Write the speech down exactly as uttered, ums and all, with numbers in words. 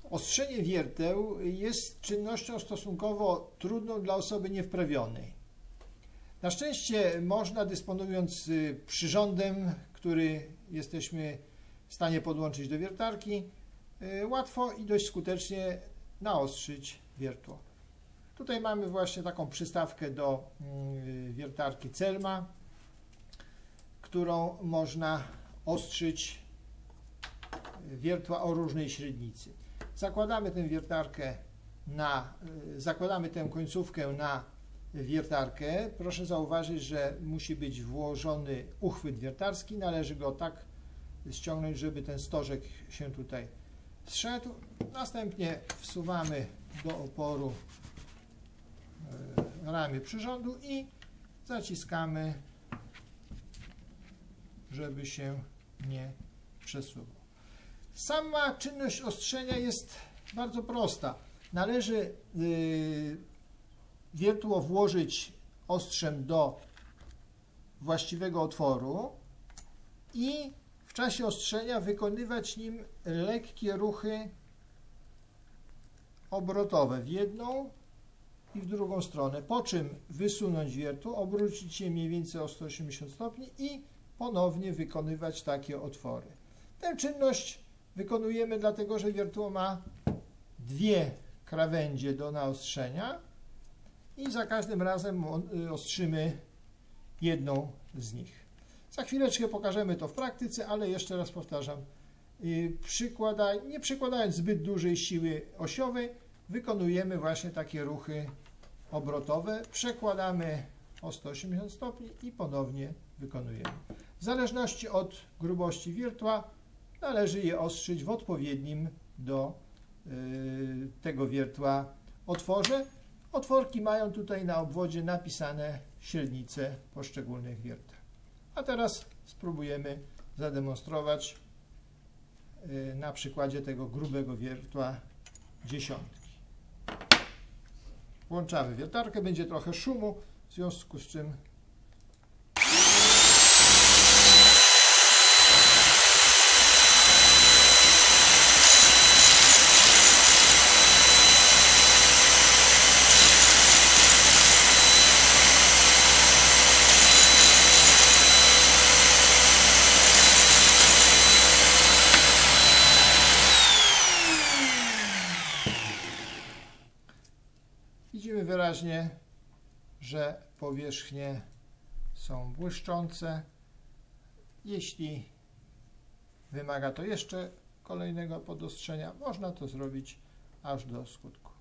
Ostrzenie wierteł jest czynnością stosunkowo trudną dla osoby niewprawionej. Na szczęście można, dysponując przyrządem, który jesteśmy w stanie podłączyć do wiertarki, łatwo i dość skutecznie naostrzyć wiertło. Tutaj mamy właśnie taką przystawkę do wiertarki Celma, którą można ostrzyć wiertła o różnej średnicy. Zakładamy tę wiertarkę na, zakładamy tę końcówkę na wiertarkę. Proszę zauważyć, że musi być włożony uchwyt wiertarski. Należy go tak ściągnąć, żeby ten stożek się tutaj zszedł. Następnie wsuwamy do oporu ramię przyrządu i zaciskamy, żeby się nie przesuwał. Sama czynność ostrzenia jest bardzo prosta. Należy wiertło włożyć ostrzem do właściwego otworu i w czasie ostrzenia wykonywać nim lekkie ruchy obrotowe w jedną i w drugą stronę, po czym wysunąć wiertło, obrócić je mniej więcej o sto osiemdziesiąt stopni i ponownie wykonywać takie otwory. Tę czynność wykonujemy dlatego, że wiertło ma dwie krawędzie do naostrzenia i za każdym razem ostrzymy jedną z nich. Za chwileczkę pokażemy to w praktyce, ale jeszcze raz powtarzam, przykłada, nie przykładając zbyt dużej siły osiowej, wykonujemy właśnie takie ruchy obrotowe, przekładamy o sto osiemdziesiąt stopni i ponownie wykonujemy. W zależności od grubości wiertła należy je ostrzyć w odpowiednim do y, tego wiertła otworze. Otworki mają tutaj na obwodzie napisane średnice poszczególnych wierteł. A teraz spróbujemy zademonstrować y, na przykładzie tego grubego wiertła dziesiątki. Włączamy wiertarkę, będzie trochę szumu, w związku z czym widzimy wyraźnie, że powierzchnie są błyszczące. Jeśli wymaga to jeszcze kolejnego podostrzenia, można to zrobić aż do skutku.